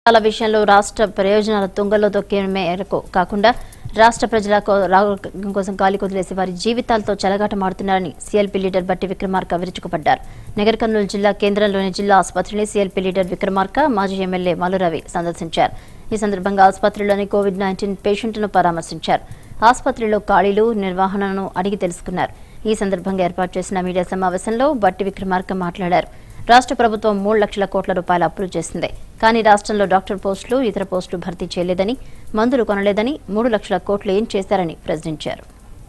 విషయంలో రాష్ట్ర ప్రయోజనాల తుంగలో తొక్కే మేరకు కాకుండా రాష్ట్ర ప్రజల కోసం గాలి కొదిలేసి వారి జీవితాలతో చెలగాటమాడుతున్నారని సీఎల్పీ లీడర్ బట్టి విక్రమార్క విరుచుకుపడ్డారు. నగర్ కర్నూలు జిల్లా కేంద్రంలోని జిల్లా ఆసుపత్రిని సీఎల్పీ లీడర్ విక్రమార్క మాజీ ఎమ్మెల్యే మల్లురవి సందర్శించారు. ఈ సందర్భంగా ఆసుపత్రిలోని కోవిడ్-19 పేషెంట్ను పరామర్శించారు. ఆసుపత్రిలో ఖాళీలు, నిర్వహణను అడిగి తెలుసుకున్నారు. ఈ సందర్భంగా ఏర్పాటు చేసిన మీడియా సమావేశంలో బట్టి విక్రమార్క మాట్లాడారు. రాష్ట్ర ప్రభుత్వం 3 లక్షల కోట్ల రూపాయలు అప్పులు చేసింది. కానీ రాష్ట్రంలో డాక్టర్ పోస్టులు, ఇతర పోస్టులు భర్తీ చేయలేదని, మందులు కొనలేదని, 3 లక్షల కోట్లు ఏం చేశారని ప్రశ్నించారు.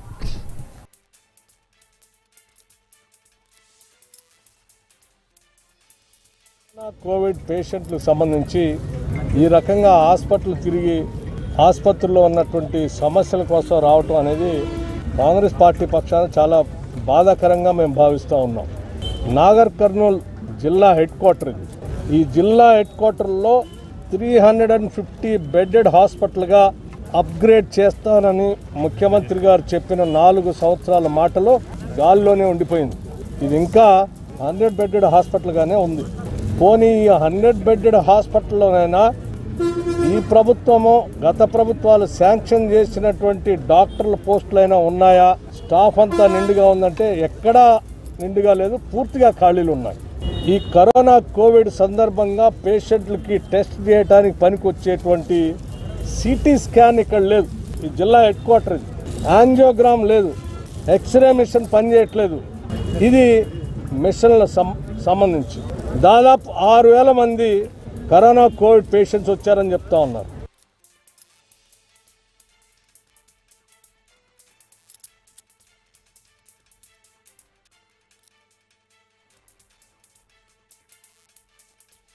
కోవిడ్ పేషెంట్లకు సంబంధించి ఈ రకంగా హాస్పిటల్ తిరిగి ఆసుపత్రుల్లో ఉన్నటువంటి సమస్యల కోసం రావటం అనేది కాంగ్రెస్ పార్టీ పక్షాన చాలా బాధాకరంగా మేము భావిస్తూ ఉన్నాం. నాగర్ కర్నూల్ జిల్లా హెడ్ క్వార్టర్ ఇది. ఈ జిల్లా హెడ్ క్వార్టర్లో 350 బెడెడ్ హాస్పిటల్గా అప్గ్రేడ్ చేస్తానని ముఖ్యమంత్రి గారు చెప్పిన 4 సంవత్సరాల మాటలో గాల్లోనే ఉండిపోయింది. ఇది ఇంకా 100 బెడెడ్ హాస్పిటల్గానే ఉంది. పోనీ ఈ 100 బెడెడ్ హాస్పిటల్లోనైనా ఈ ప్రభుత్వము గత ప్రభుత్వాలు శాంక్షన్ చేసినటువంటి డాక్టర్ల పోస్టులైనా ఉన్నాయా? స్టాఫ్ అంతా నిండుగా ఉందంటే ఎక్కడా నిండుగా లేదు, పూర్తిగా ఖాళీలు ఉన్నాయి. ఈ కరోనా కోవిడ్ సందర్భంగా పేషెంట్లకి టెస్ట్ చేయడానికి పనికొచ్చేటువంటి సిటీ స్కాన్ ఇక్కడ లేదు. ఈ జిల్లా హెడ్ క్వార్టర్ ఇది. యాంజియోగ్రామ్ లేదు, ఎక్స్రే మిషన్ పనిచేయట్లేదు. ఇది మిషన్ల సంబంధించి దాదాపు 6,000 మంది కరోనా కోవిడ్ పేషెంట్స్ వచ్చారని చెప్తా ఉన్నారు.